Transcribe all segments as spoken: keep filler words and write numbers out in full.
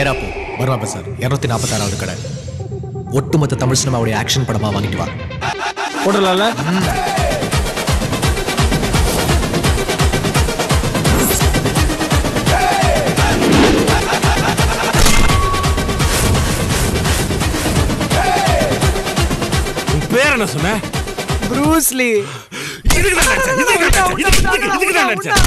நேரா போ, பர்மா பசார் இருநூத்தி நாற்பத்தி ஆறாவது கடை. ஒட்டுமொத்த தமிழ் சினிமாவுடைய ஆக்ஷன் படமா வாங்கிட்டு வா. போடலாம்ல? பேர் என்ன சொன்ன? ப்ரூஸ்லி. இதுக்கு தான் நடிச்சேன், இதுக்கு தான் நடிச்சேன், இதுக்கு இதுக்கு தான் நடிச்சேன்.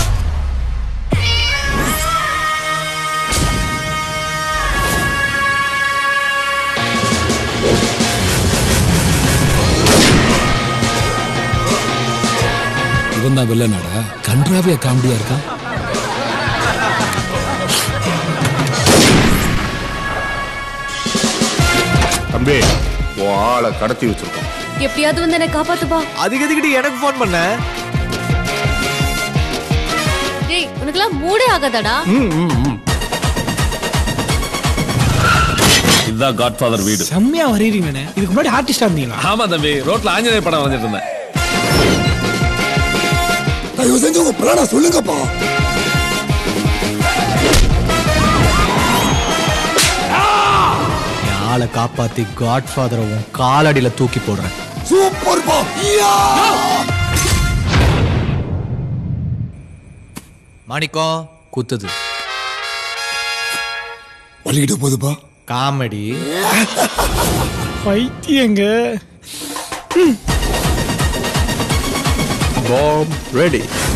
இவன் தான் வில்லனாடா, கன்றாவியா காமெடியா இருக்கான். தம்பி, உன் ஆளை கடத்தி வச்சிருக்கோம். எப்படியாவது வந்து என்ன காப்பாத்துப்பா. அதுக்கு எதுக்கிட்டு எனக்கு போன் பண்ண? டேய், உனக்கெல்லாம் மூடே ஆகாதடா. இதுதான் காட்ஃபாதர் வீடு. செம்மையா வரையறீங்கண்ணே. இதுக்கு முன்னாடி ஆர்டிஸ்டா இருந்தீங்களா? ஆமா தம்பி, ரோட்ல ஆஞ்சநேயர் படம் வரைஞ்சிட்டு இருந்தேன். தயவு செஞ்சு உங்க பிளான சொல்லுங்கப்பா. ஆளை காப்பாத்தி காட்ஃபாதரவும் காலடியில தூக்கி போடுறேன். சூப்பர் பா. மாணிக்கம் குத்துது. வலிக்கிட்டு போதுப்பா. காமெடி. பைத்தியங்க. Bomb ready.